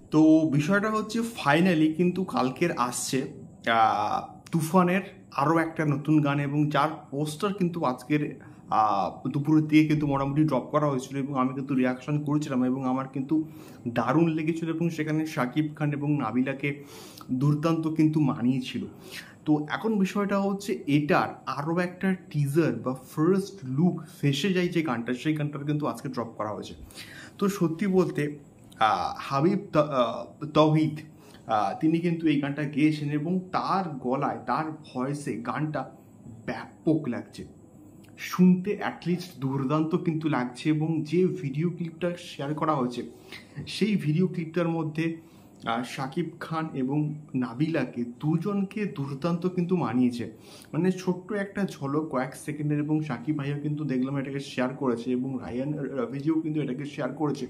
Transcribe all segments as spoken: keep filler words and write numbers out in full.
তো বিষয়টা হচ্ছে ফাইনালি কিন্তু কালকের আসছে তুফানের আরও একটা নতুন গান, এবং যার পোস্টার কিন্তু আজকের দুপুরের দিকে কিন্তু মোটামুটি ড্রপ করা হয়েছিল এবং আমি কিন্তু রিয়াকশন করেছিলাম এবং আমার কিন্তু দারুণ লেগেছিল এবং সেখানে শাকিব খান এবং নাবিলাকে দুর্দান্ত কিন্তু মানিয়েছিল। তো এখন বিষয়টা হচ্ছে এটার আরও একটা টিজার বা ফার্স্ট লুক ফেসে যায় যে গানটা, সেই গানটার কিন্তু আজকে ড্রপ করা হয়েছে। তো সত্যি বলতে হাবিব তৌহিদ তিনি কিন্তু এই গানটা গেয়েছেন এবং তার গলায় তার ভয়েসে গানটা ব্যাপক লাগছে, শুনতে অ্যাটলিস্ট দুর্দান্ত কিন্তু লাগছে। এবং যে ভিডিও ক্লিপটা শেয়ার করা হয়েছে সেই ভিডিও ক্লিপটার মধ্যে শাকিব খান এবং নাবিলাকে দুজনকে দুর্দান্ত কিন্তু মানিয়েছে, মানে ছোট্ট একটা ঝলক কয়েক সেকেন্ডের। এবং শাকিব ভাইও কিন্তু দেখলাম এটাকে শেয়ার করেছে এবং রায়ান রবিজিও কিন্তু এটাকে শেয়ার করেছে।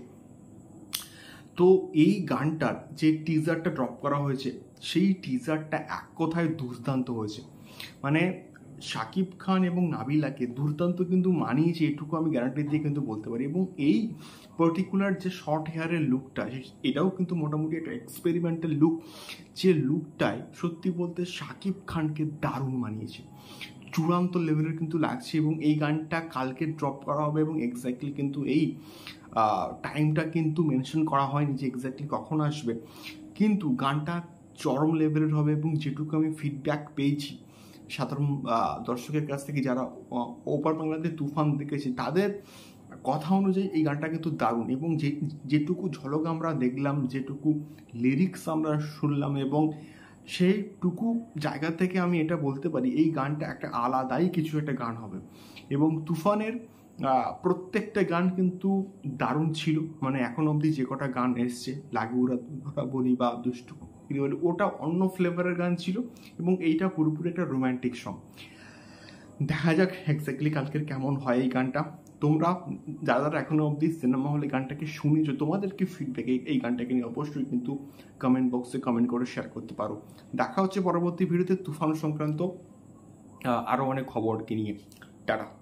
তো এই গানটার যে টিজারটা ড্রপ করা হয়েছে সেই টিজারটা এক কথায় দুর্দান্ত হয়েছে, মানে শাকিব খান এবং নাবিলাকে দুর্দান্ত কিন্তু মানিয়েছে, এটুকু আমি গ্যারান্টি দিয়ে কিন্তু বলতে পারি। এবং এই পার্টিকুলার যে শর্ট হেয়ারের লুকটা, এটাও কিন্তু মোটামুটি একটা এক্সপেরিমেন্টাল লুক, যে লুকটায় সত্যি বলতে শাকিব খানকে দারুণ মানিয়েছে, চূড়ান্ত লেভেলের কিন্তু লাগছে। এবং এই গানটা কালকে ড্রপ করা হবে এবং এক্স্যাক্টলি কিন্তু এই টাইমটা কিন্তু মেনশন করা হয়নি যে এক্স্যাক্টলি কখন আসবে, কিন্তু গানটা চরম লেভেলের হবে। এবং যেটুকু আমি ফিডব্যাক পেয়েছি সাধারণ দর্শকের কাছ থেকে যারা ওপার বাংলাতে তুফান দেখেছে তাদের কথা অনুযায়ী এই গানটা কিন্তু দারুণ। এবং যে যেটুকু ঝলক আমরা দেখলাম, যেটুকু লিরিক্স আমরা শুনলাম, এবং সেইটুকু জায়গা থেকে আমি এটা বলতে পারি এই গানটা একটা আলাদাই কিছু একটা গান হবে। এবং তুফানের প্রত্যেকটা গান কিন্তু দারুণ ছিল, মানে এখন অবধি যে কটা গান এসছে লাগুরা বলি বা দুষ্টু বলি ওটা অন্য ফ্লেভারের গান ছিল, এবং এইটা পুরোপুরি একটা রোম্যান্টিক সং। দেখা যাক এক্স্যাক্টলি কালকের কেমন হয় এই গানটা। তোমরা যারা যারা এখনো অবধি সিনেমা হলে গানটাকে শুনেছো তোমাদের কি ফিডব্যাক এই গানটাকে নিয়ে অবশ্যই কিন্তু কমেন্ট বক্সে কমেন্ট করে শেয়ার করতে পারো। দেখা হচ্ছে পরবর্তী ভিডিওতে তুফান সংক্রান্ত আরও অনেক খবরকে নিয়ে। টাটা।